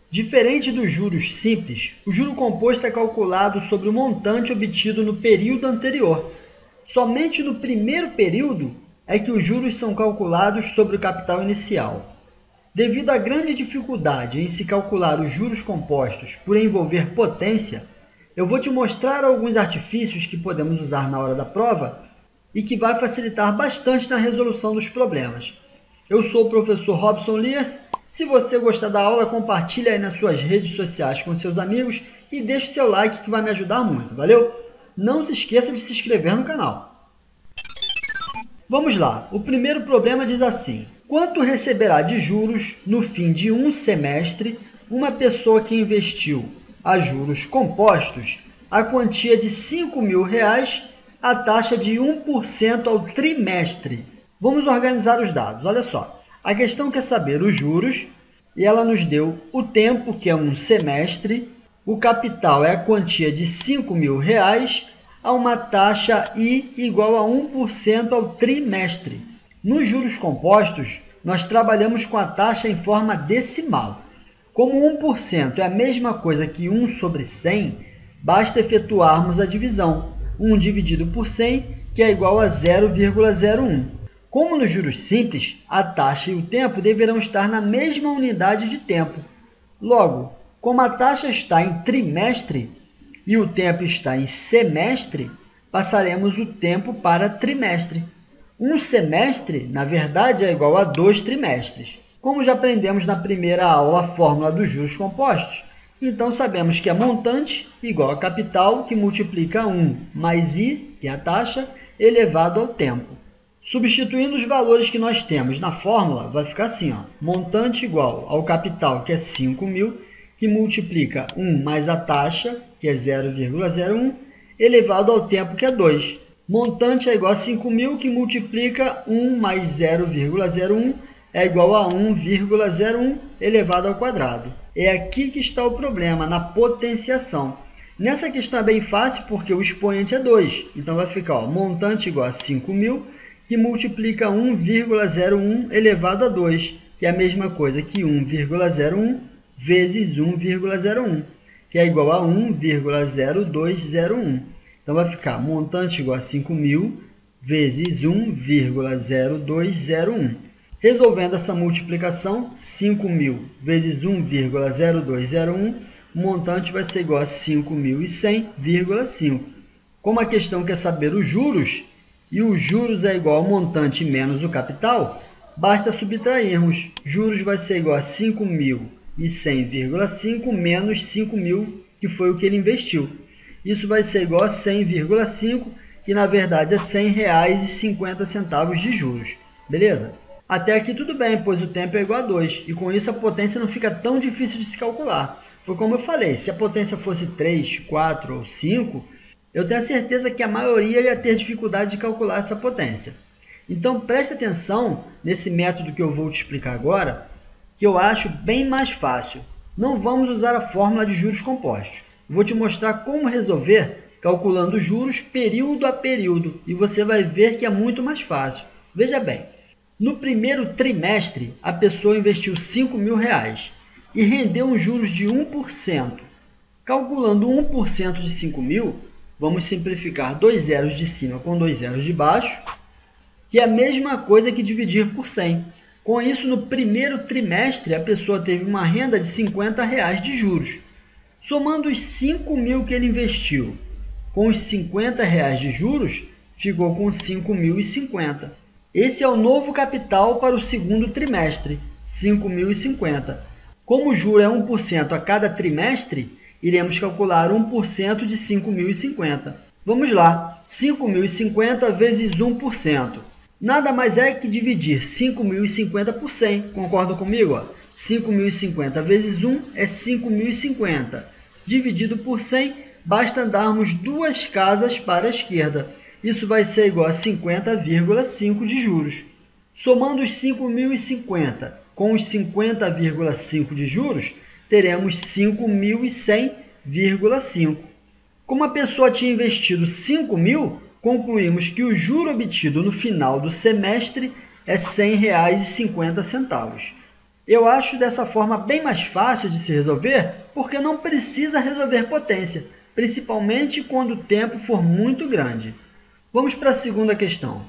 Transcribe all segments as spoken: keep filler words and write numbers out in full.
Diferente dos juros simples, o juro composto é calculado sobre o montante obtido no período anterior. Somente no primeiro período é que os juros são calculados sobre o capital inicial. Devido à grande dificuldade em se calcular os juros compostos por envolver potência, eu vou te mostrar alguns artifícios que podemos usar na hora da prova e que vai facilitar bastante na resolução dos problemas. Eu sou o professor Robson Liers. Se você gostar da aula, compartilhe aí nas suas redes sociais com seus amigos e deixe seu like que vai me ajudar muito, valeu? Não se esqueça de se inscrever no canal. Vamos lá, o primeiro problema diz assim: quanto receberá de juros no fim de um semestre uma pessoa que investiu a juros compostos a quantia de cinco mil reais a taxa de um por cento ao trimestre? Vamos organizar os dados, olha só. A questão quer saber os juros e ela nos deu o tempo, que é um semestre, o capital é a quantia de cinco mil reais a uma taxa I igual a um por cento ao trimestre. Nos juros compostos, nós trabalhamos com a taxa em forma decimal. Como um por cento é a mesma coisa que um sobre cem, basta efetuarmos a divisão. um dividido por cem, que é igual a zero vírgula zero um. Como nos juros simples, a taxa e o tempo deverão estar na mesma unidade de tempo. Logo, como a taxa está em trimestre e o tempo está em semestre, passaremos o tempo para trimestre. Um semestre, na verdade, é igual a dois trimestres. Como já aprendemos na primeira aula a fórmula dos juros compostos, então sabemos que é montante igual a capital, que multiplica um mais I, que é a taxa, elevado ao tempo. Substituindo os valores que nós temos na fórmula, vai ficar assim, ó, montante igual ao capital, que é cinco mil, que multiplica um mais a taxa, que é zero vírgula zero um, elevado ao tempo, que é dois. Montante é igual a cinco mil, que multiplica um mais zero vírgula zero um, é igual a um vírgula zero um elevado ao quadrado. É aqui que está o problema, na potenciação. Nessa questão é bem fácil, porque o expoente é dois. Então, vai ficar ó, montante igual a cinco mil, que multiplica um vírgula zero um elevado a dois, que é a mesma coisa que um vírgula zero um vezes um vírgula zero um, que é igual a um vírgula zero dois zero um. Então, vai ficar montante igual a cinco mil vezes um vírgula zero dois zero um. Resolvendo essa multiplicação, cinco mil vezes um vírgula zero dois zero um, o montante vai ser igual a cinco mil e cem vírgula cinco. Como a questão quer saber os juros, e os juros é igual ao montante menos o capital, basta subtrairmos. Juros vai ser igual a cinco mil e cem vírgula cinco menos cinco mil, que foi o que ele investiu. Isso vai ser igual a cem vírgula cinco, que na verdade é cem reais e cinquenta centavos de juros. Beleza? Até aqui tudo bem, pois o tempo é igual a dois, e com isso a potência não fica tão difícil de se calcular. Foi como eu falei, se a potência fosse três, quatro ou cinco, eu tenho a certeza que a maioria ia ter dificuldade de calcular essa potência. Então, preste atenção nesse método que eu vou te explicar agora, que eu acho bem mais fácil. Não vamos usar a fórmula de juros compostos. Vou te mostrar como resolver calculando juros período a período, e você vai ver que é muito mais fácil. Veja bem, no primeiro trimestre, a pessoa investiu cinco mil reais e rendeu um juros de um por cento. Calculando um por cento de cinco mil, vamos simplificar dois zeros de cima com dois zeros de baixo, que é a mesma coisa que dividir por cem. Com isso, no primeiro trimestre, a pessoa teve uma renda de cinquenta reais de juros. Somando os cinco mil que ele investiu com os cinquenta reais de juros, ficou com cinco mil e cinquenta. Esse é o novo capital para o segundo trimestre, cinco mil e cinquenta. Como o juro é um por cento a cada trimestre, iremos calcular um por cento de cinco mil e cinquenta. Vamos lá, cinco mil e cinquenta vezes um por cento. Nada mais é que dividir cinco mil e cinquenta por cem. Concordam comigo? Ó? cinco mil e cinquenta vezes um é cinco mil e cinquenta. Dividido por cem, basta andarmos duas casas para a esquerda. Isso vai ser igual a cinquenta vírgula cinco de juros. Somando os cinco mil e cinquenta com os cinquenta vírgula cinco de juros, teremos cinco mil e cem vírgula cinco. Como a pessoa tinha investido cinco mil, concluímos que o juro obtido no final do semestre é cem reais e cinquenta centavos. Eu acho dessa forma bem mais fácil de se resolver, porque não precisa resolver potência, principalmente quando o tempo for muito grande. Vamos para a segunda questão.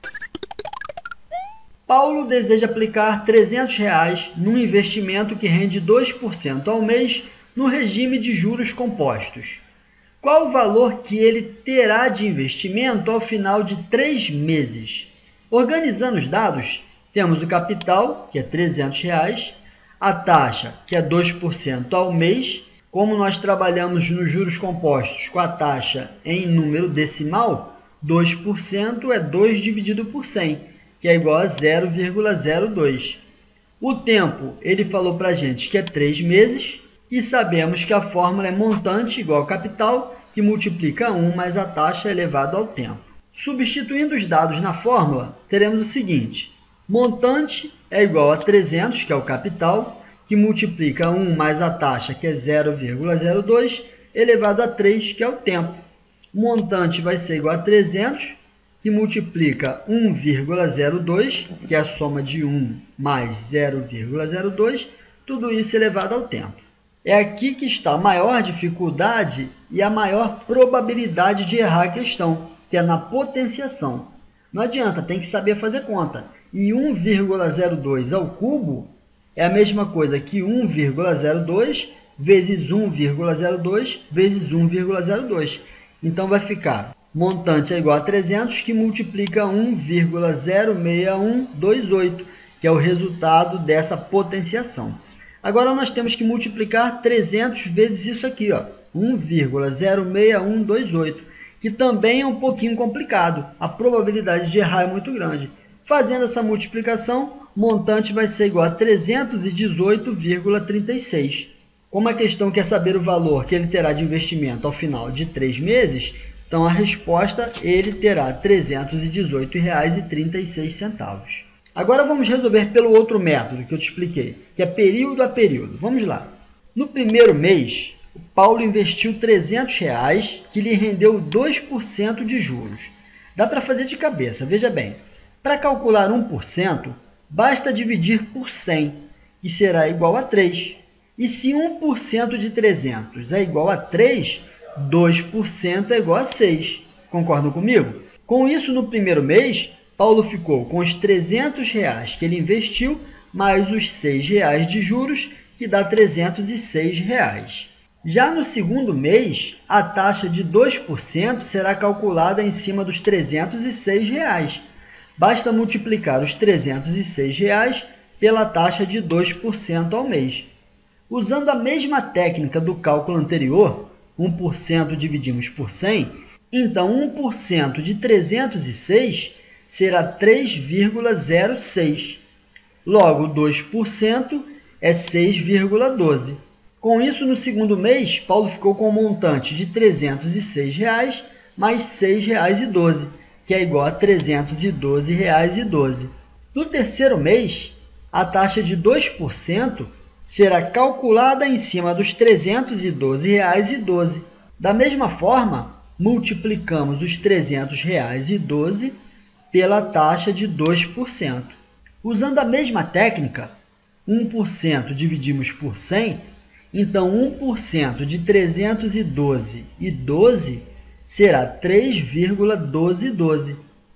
Paulo deseja aplicar trezentos reais num investimento que rende dois por cento ao mês no regime de juros compostos. Qual o valor que ele terá de investimento ao final de três meses? Organizando os dados, temos o capital, que é trezentos reais, a taxa, que é dois por cento ao mês. Como nós trabalhamos nos juros compostos com a taxa em número decimal, dois por cento é dois dividido por cem, que é igual a zero vírgula zero dois. O tempo, ele falou para a gente que é três meses, e sabemos que a fórmula é montante igual a capital, que multiplica um mais a taxa elevado ao tempo. Substituindo os dados na fórmula, teremos o seguinte: montante é igual a trezentos, que é o capital, que multiplica um mais a taxa, que é zero vírgula zero dois, elevado a três, que é o tempo. Montante vai ser igual a trezentos, que multiplica um vírgula zero dois, que é a soma de um mais zero vírgula zero dois, tudo isso elevado ao tempo. É aqui que está a maior dificuldade e a maior probabilidade de errar a questão, que é na potenciação. Não adianta, tem que saber fazer conta. E um vírgula zero dois ao cubo é a mesma coisa que um vírgula zero dois vezes um vírgula zero dois vezes um vírgula zero dois. Então vai ficar montante é igual a trezentos, que multiplica um vírgula zero seis um dois oito, que é o resultado dessa potenciação. Agora nós temos que multiplicar trezentos vezes isso aqui, ó, um vírgula zero seis um dois oito, que também é um pouquinho complicado. A probabilidade de errar é muito grande. Fazendo essa multiplicação, montante vai ser igual a trezentos e dezoito vírgula trinta e seis. Como a questão quer saber o valor que ele terá de investimento ao final de três meses, então a resposta, ele terá trezentos e dezoito reais e trinta e seis centavos. Agora vamos resolver pelo outro método que eu te expliquei, que é período a período. Vamos lá. No primeiro mês, o Paulo investiu trezentos reais, que lhe rendeu dois por cento de juros. Dá para fazer de cabeça, veja bem. Para calcular um por cento, basta dividir por cem, que será igual a três. E se um por cento de trezentos é igual a três, dois por cento é igual a seis. Concordam comigo? Com isso, no primeiro mês, Paulo ficou com os trezentos reais que ele investiu, mais os seis reais de juros, que dá trezentos e seis reais. Já no segundo mês, a taxa de dois por cento será calculada em cima dos trezentos e seis reais. Basta multiplicar os trezentos e seis reais pela taxa de dois por cento ao mês. Usando a mesma técnica do cálculo anterior, um por cento dividimos por cem, então um por cento de trezentos e seis será três vírgula zero seis. Logo, dois por cento é seis vírgula doze. Com isso, no segundo mês, Paulo ficou com um montante de trezentos e seis reais mais seis reais e doze, que é igual a trezentos e doze reais e doze. No terceiro mês, a taxa de dois por cento será calculada em cima dos trezentos e doze reais e doze. Da mesma forma, multiplicamos os trezentos reais e doze pela taxa de dois por cento. Usando a mesma técnica, um por cento dividimos por cem, então um por cento de trezentos e doze e doze será três vírgula doze doze.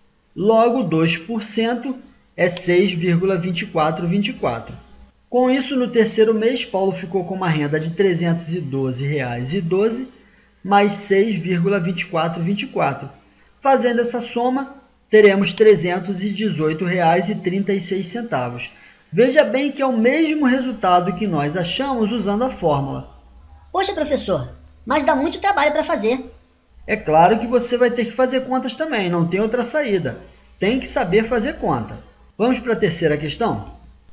Logo, dois por cento é seis vírgula vinte e quatro vinte e quatro. Com isso, no terceiro mês, Paulo ficou com uma renda de trezentos e doze reais e doze mais seis vírgula vinte e quatro vinte e quatro. Fazendo essa soma, teremos trezentos e dezoito reais e trinta e seis centavos. Veja bem que é o mesmo resultado que nós achamos usando a fórmula. Poxa, professor, mas dá muito trabalho para fazer. É claro que você vai ter que fazer contas também, não tem outra saída. Tem que saber fazer conta. Vamos para a terceira questão?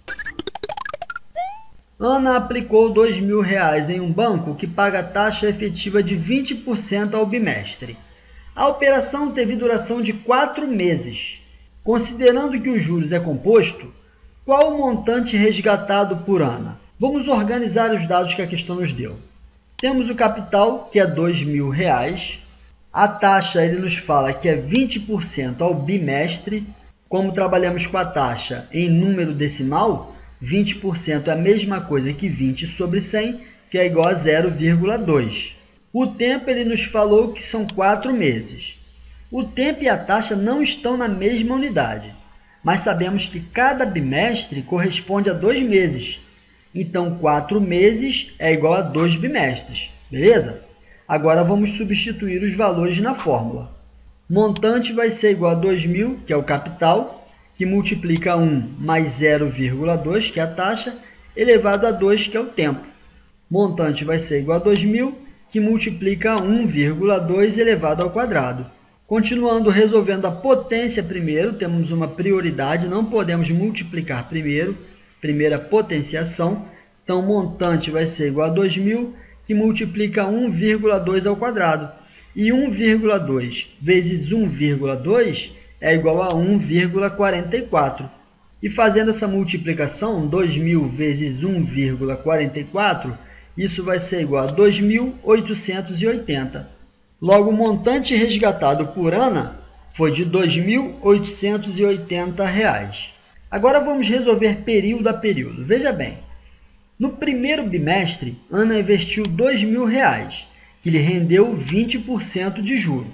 Ana aplicou dois mil reais em um banco que paga taxa efetiva de vinte por cento ao bimestre. A operação teve duração de quatro meses. Considerando que os juros é composto, qual o montante resgatado por Ana? Vamos organizar os dados que a questão nos deu. Temos o capital, que é dois mil reais. A taxa, ele nos fala que é vinte por cento ao bimestre. Como trabalhamos com a taxa em número decimal, vinte por cento é a mesma coisa que vinte sobre cem, que é igual a zero vírgula dois. O tempo ele nos falou que são quatro meses. O tempo e a taxa não estão na mesma unidade, mas sabemos que cada bimestre corresponde a dois meses. Então, quatro meses é igual a dois bimestres, beleza? Agora, vamos substituir os valores na fórmula. Montante vai ser igual a dois mil, que é o capital, que multiplica um mais zero vírgula dois, que é a taxa, elevado a dois, que é o tempo. Montante vai ser igual a dois mil, que multiplica um vírgula dois elevado ao quadrado. Continuando resolvendo a potência primeiro, temos uma prioridade, não podemos multiplicar primeiro, primeira potenciação. Então, montante vai ser igual a dois mil, que multiplica um vírgula dois ao quadrado. E um vírgula dois vezes um vírgula dois é igual a um vírgula quarenta e quatro. E fazendo essa multiplicação, dois mil vezes um vírgula quarenta e quatro, isso vai ser igual a dois mil oitocentos e oitenta. Logo, o montante resgatado por Ana foi de dois mil oitocentos e oitenta reais. Agora vamos resolver período a período. Veja bem, no primeiro bimestre, Ana investiu dois mil reais, que lhe rendeu vinte por cento de juro.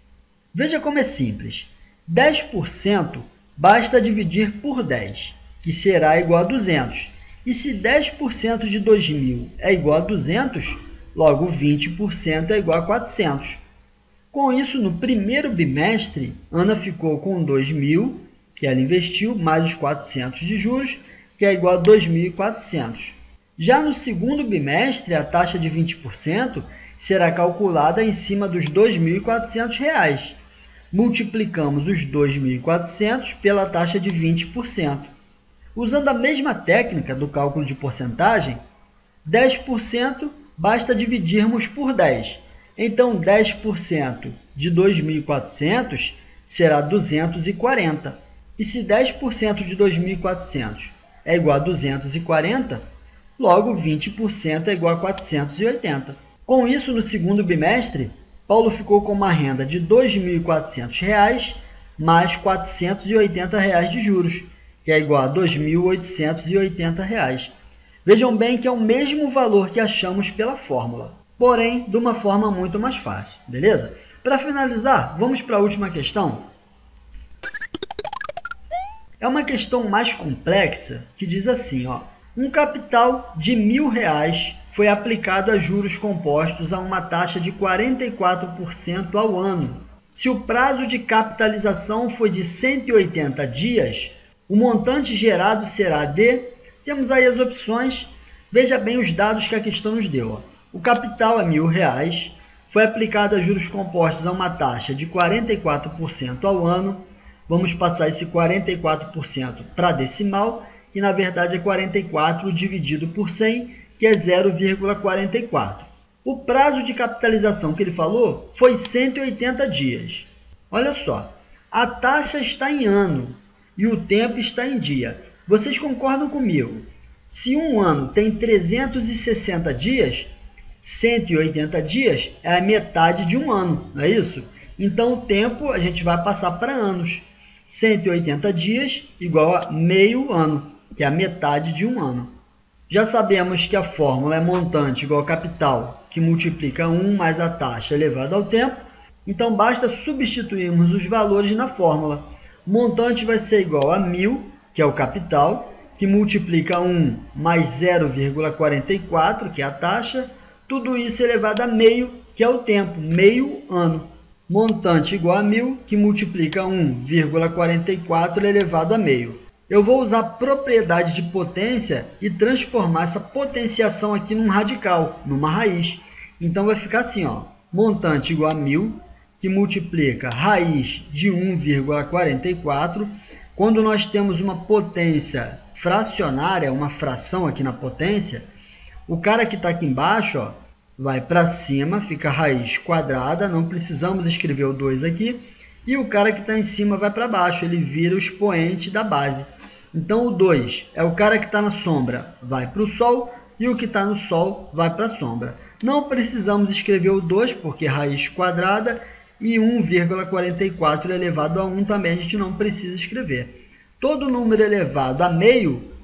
Veja como é simples. dez por cento basta dividir por dez, que será igual a duzentos. E se dez por cento de dois mil é igual a duzentos, logo vinte por cento é igual a quatrocentos. Com isso, no primeiro bimestre, Ana ficou com dois mil, que ela investiu, mais os quatrocentos de juros, que é igual a dois mil e quatrocentos. Já no segundo bimestre, a taxa de vinte por cento será calculada em cima dos dois mil e quatrocentos reais. Multiplicamos os dois mil e quatrocentos pela taxa de vinte por cento. Usando a mesma técnica do cálculo de porcentagem, dez por cento basta dividirmos por dez. Então, dez por cento de dois mil e quatrocentos será duzentos e quarenta. E se dez por cento de dois mil e quatrocentos é igual a duzentos e quarenta, logo vinte por cento é igual a quatrocentos e oitenta. Com isso, no segundo bimestre, Paulo ficou com uma renda de dois mil e quatrocentos reais mais quatrocentos e oitenta reais de juros, que é igual a dois mil oitocentos e oitenta reais. Vejam bem que é o mesmo valor que achamos pela fórmula, porém de uma forma muito mais fácil, beleza? Para finalizar, vamos para a última questão. É uma questão mais complexa que diz assim, ó, um capital de mil reais foi aplicado a juros compostos a uma taxa de quarenta e quatro por cento ao ano. Se o prazo de capitalização foi de cento e oitenta dias, o montante gerado será de... Temos aí as opções. Veja bem os dados que a questão nos deu. Ó. O capital é mil reais, foi aplicado a juros compostos a uma taxa de quarenta e quatro por cento ao ano. Vamos passar esse quarenta e quatro por cento para decimal, e na verdade é quarenta e quatro dividido por cem, que é zero vírgula quarenta e quatro. O prazo de capitalização que ele falou foi cento e oitenta dias. Olha só, a taxa está em ano e o tempo está em dia. Vocês concordam comigo? Se um ano tem trezentos e sessenta dias, cento e oitenta dias é a metade de um ano, não é isso? Então, o tempo a gente vai passar para anos. cento e oitenta dias igual a meio ano, que é a metade de um ano. Já sabemos que a fórmula é montante igual a capital, que multiplica um mais a taxa elevada ao tempo. Então, basta substituirmos os valores na fórmula. Montante vai ser igual a mil, que é o capital, que multiplica um mais zero vírgula quarenta e quatro, que é a taxa. Tudo isso elevado a meio, que é o tempo, meio ano. Montante igual a mil, que multiplica um vírgula quarenta e quatro elevado a meio. Eu vou usar a propriedade de potência e transformar essa potenciação aqui num radical, numa raiz. Então, vai ficar assim, ó, montante igual a mil, que multiplica raiz de um vírgula quarenta e quatro. Quando nós temos uma potência fracionária, uma fração aqui na potência, o cara que está aqui embaixo, ó, vai para cima, fica raiz quadrada, não precisamos escrever o dois aqui. E o cara que está em cima vai para baixo, ele vira o expoente da base. Então, o dois é o cara que está na sombra, vai para o Sol, e o que está no Sol vai para a sombra. Não precisamos escrever o dois, porque raiz quadrada, e um vírgula quarenta e quatro elevado a um também a gente não precisa escrever. Todo número elevado a meio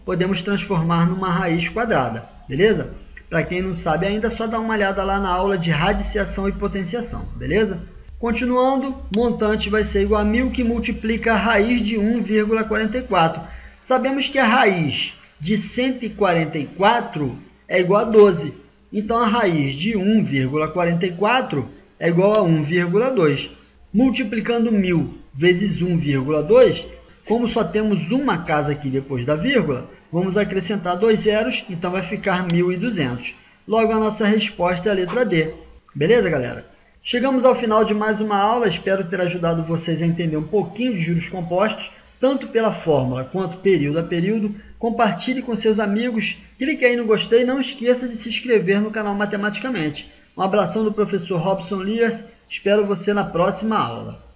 podemos transformar numa raiz quadrada, beleza? Para quem não sabe ainda, é só dar uma olhada lá na aula de radiciação e potenciação, beleza? Continuando, montante vai ser igual a mil que multiplica a raiz de um vírgula quarenta e quatro. Sabemos que a raiz de cento e quarenta e quatro é igual a doze. Então, a raiz de um vírgula quarenta e quatro é igual a um vírgula dois. Multiplicando mil vezes um vírgula dois, como só temos uma casa aqui depois da vírgula, vamos acrescentar dois zeros, então vai ficar mil e duzentos. Logo, a nossa resposta é a letra D. Beleza, galera? Chegamos ao final de mais uma aula, espero ter ajudado vocês a entender um pouquinho de juros compostos, tanto pela fórmula quanto período a período. Compartilhe com seus amigos, clique aí no gostei e não esqueça de se inscrever no canal Matematicamente. Um abração do professor Robson Lias, espero você na próxima aula.